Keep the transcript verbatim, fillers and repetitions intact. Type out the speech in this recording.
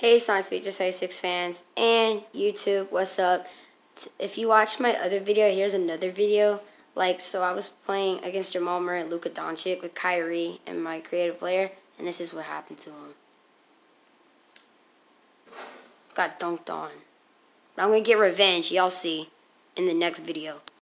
Hey Sonic Speed Just eighty-six fans and YouTube, what's up? If you watched my other video, here's another video. Like, so I was playing against Jamal Murray and Luka Doncic with Kyrie and my creative player, and this is what happened to him. Got dunked on. But I'm gonna get revenge, y'all see, in the next video.